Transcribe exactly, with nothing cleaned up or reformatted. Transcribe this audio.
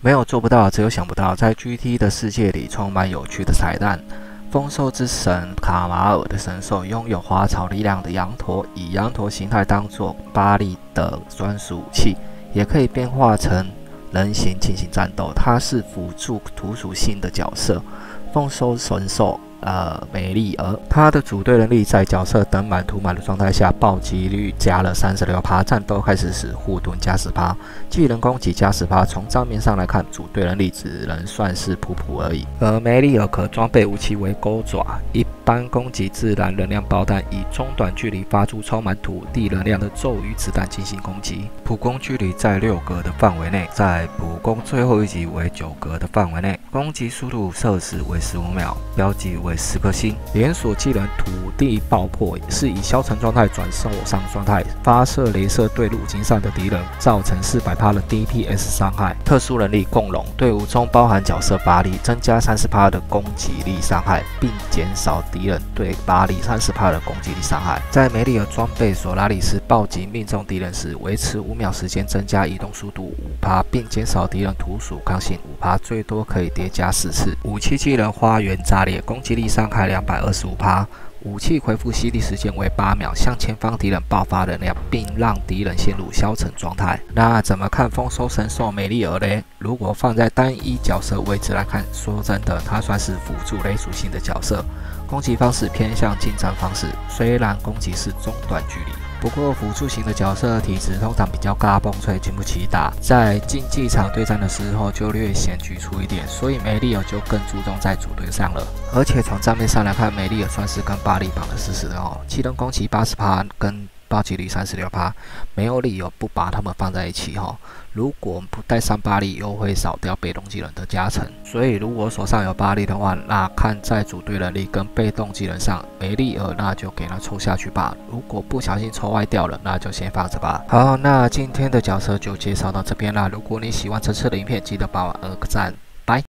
没有做不到，只有想不到。在 G T 的世界里，充满有趣的彩蛋。丰收之神卡马尔的神兽拥有花草力量的羊驼，以羊驼形态当作巴利的专属武器，也可以变化成人形进行战斗。它是辅助土属性的角色。丰收神兽。 呃，梅丽尔，他的组队能力在角色等满涂满的状态下，暴击率加了 百分之三十六， 战斗开始时护盾加 百分之十， 技能攻击加 百分之十。从账面上来看，组队能力只能算是普普而已。而梅丽尔可装备武器为钩爪，一般攻击自然能量爆弹，以中短距离发出充满土地能量的咒语子弹进行攻击。普攻距离在六格的范围内，在普攻最后一级为九格的范围内，攻击速度设时为十五秒，标记为 十颗星。连锁技能土地爆破是以消沉状态转受伤状态，发射镭射对路径上的敌人，造成 百分之四百 的 D P S 伤害。特殊能力共融，队伍中包含角色巴力，增加 百分之三十 的攻击力伤害，并减少敌人对巴力 百分之三十 的攻击力伤害。在梅里尔装备索拉里斯暴击命中敌人时，维持五秒时间，增加移动速度 百分之五， 并减少敌人土属抗性 百分之五， 最多可以叠加四次。武器技能花园炸裂，攻击力伤害 百分之两百二十五， 武器回复吸力时间为八秒，向前方敌人爆发能量，并让敌人陷入消沉状态。那怎么看丰收神兽梅丽尔呢？如果放在单一角色位置来看，说真的，它算是辅助类属性的角色，攻击方式偏向近战方式，虽然攻击是中短距离。 不过辅助型的角色体质通常比较嘎嘣脆，经不起打，在竞技场对战的时候就略显局促一点，所以梅丽尔就更注重在组队上了。而且从账面上来看，梅丽尔算是跟巴利绑得死死的哦，技能攻击 百分之八十 跟暴击率 百分之三十六， 没有理由不把他们放在一起哈、哦。如果不带上巴利，又会少掉被动技能的加成。所以如果手上有巴利的话，那看在组队能力跟被动技能上，梅丽尔那就给他抽下去吧。如果不小心抽歪掉了，那就先放着吧。好，那今天的角色就介绍到这边啦。如果你喜欢这次的影片，记得帮我按个赞。